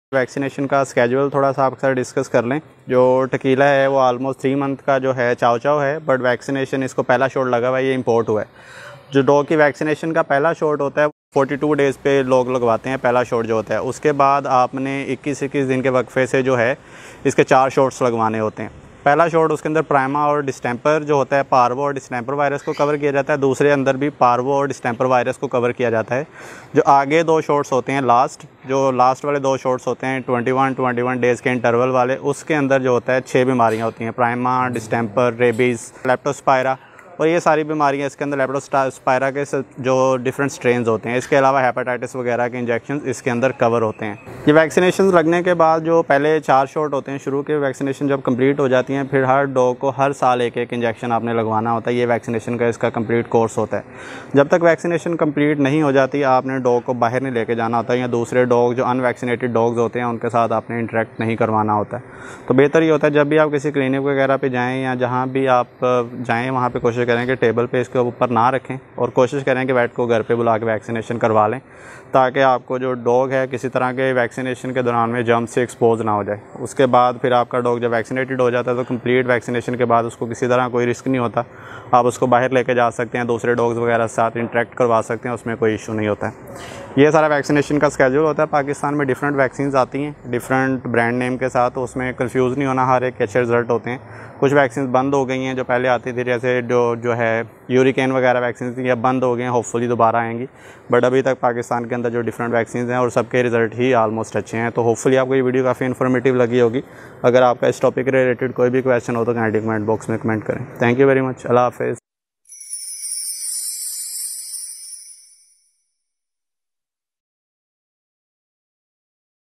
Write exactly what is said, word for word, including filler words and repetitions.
Vaccination का schedule थोड़ा सा आपके साथ डिस्कस कर लें। जो टकीला है वो आलमोस्ट थ्री मंथ का जो है चाव चाव है, बट वैक्सीनेशन इसको पहला शॉट लगा हुआ है, ये इंपोर्ट हुआ है। जो डॉग की वैक्सीनेशन का पहला शॉट होता है बयालीस डेज़ पे लोग लगवाते हैं पहला शॉट जो होता है। उसके बाद आपने इक्कीस इक्कीस दिन के वक्फे से जो है इसके चार शॉट्स लगवाने होते हैं। पहला शॉट उसके अंदर प्राइमा और डिस्टेंपर जो होता है पार्वो और डिस्टेंपर वायरस को कवर किया जाता है, दूसरे अंदर भी पार्वो और डिस्टेंपर वायरस को कवर किया जाता है। जो आगे दो शॉट्स होते हैं लास्ट जो लास्ट वाले दो शॉट्स होते हैं इक्कीस इक्कीस डेज़ के इंटरवल वाले, उसके अंदर जो होता है छः बीमारियाँ होती हैं, प्राइमा, डिस्टेंपर, रेबीज़, लेप्टोस्पायरा और ये सारी बीमारियाँ इसके अंदर लेप्टोस्पायरा के जो डिफरेंट स्ट्रेन्स होते हैं। इसके अलावा हेपेटाइटिस वगैरह के इंजेक्शन इसके अंदर कवर होते हैं। ये वैक्सीनेशन लगने के बाद जो पहले चार शॉट होते हैं शुरू के वैक्सीनेशन जब कंप्लीट हो जाती हैं, फिर हर डॉग को हर साल एक एक इंजेक्शन आपने लगवाना होता है। ये वैक्सीनेशन का इसका कंप्लीट कोर्स होता है। जब तक वैक्सीनेशन कंप्लीट नहीं हो जाती आपने डॉग को बाहर नहीं लेके जाना होता है, या दूसरे डॉग जो अनवैक्सीनेटेड डॉग्स होते हैं उनके साथ आपने इंटरेक्ट नहीं करवाना होता है। तो बेहतर ये होता है जब भी आप किसी क्लिनिक वगैरह पर जाएँ या जहाँ भी आप जाएँ वहाँ पर कोशिश करें कि टेबल पे इसके ऊपर ना रखें और कोशिश करें कि वेट को घर पे बुला के वैक्सीनेशन करवा लें, ताकि आपको जो डॉग है किसी तरह के वैक्सीनेशन के दौरान में जर्म से एक्सपोज ना हो जाए। उसके बाद फिर आपका डॉग जब वैक्सीनेटेड हो जाता है तो कंप्लीट वैक्सीनेशन के बाद उसको किसी तरह कोई रिस्क नहीं होता, आप उसको बाहर लेके जा सकते हैं, दूसरे डॉग्स वगैरह के साथ इंटरेक्ट करवा सकते हैं, उसमें कोई इशू नहीं होता है। ये सारा वैक्सीनेशन का स्केड्यूल होता है। पाकिस्तान में डिफरेंट वैक्सीन आती हैं डिफरेंट ब्रांड नेम के साथ, तो उसमें कंफ्यूज नहीं होना, हर एक के अच्छे रिजल्ट होते हैं। कुछ वैक्सीन बंद हो गई हैं जो पहले आती थी, जैसे जो जो है यूरिकेन वगैरह वैक्सीन थी, ये बंद हो गई हैं, होपफुली दोबारा आएंगी। बट अभी तक पाकिस्तान के अंदर जो डिफरेंट वैक्सीन हैं और सबके रिजल्ट ही ऑलमोस्ट अच्छे हैं। तो होपफुली आपको ये वीडियो काफ़ी इन्फॉर्मेटिव लगी होगी। अगर आपका इस टॉपिक के रिलेटेड कोई भी क्वेश्चन हो तो काइंडली कमेंट बॉक्स में कमेंट करें। Thank you very much. अल्लाह हाफिज़।